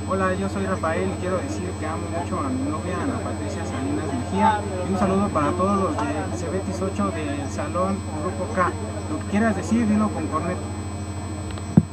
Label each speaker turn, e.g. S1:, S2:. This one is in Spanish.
S1: Hola, yo soy Rafael y quiero decir que amo mucho a mi novia Ana Patricia Salinas Mejía y un saludo para todos los de Cebetis 8 del Salón Grupo K. Lo que quieras decir, dilo con corneto.